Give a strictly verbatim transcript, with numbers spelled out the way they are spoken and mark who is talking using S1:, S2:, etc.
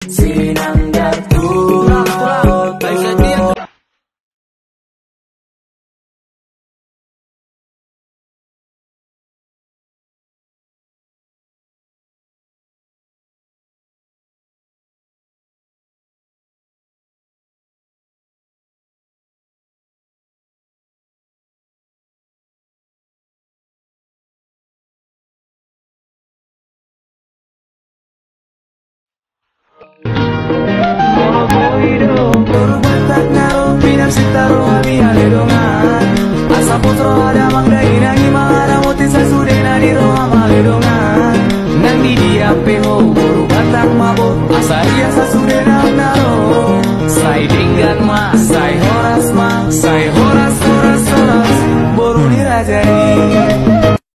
S1: sinanggar turut.
S2: Sitaro abia ledongan asa putro ada mangdai nangi mahara muti sasudena di roa maledongan nang di dia peho buru batang mabuk asa dia sasudena naro sai dinggan ma sai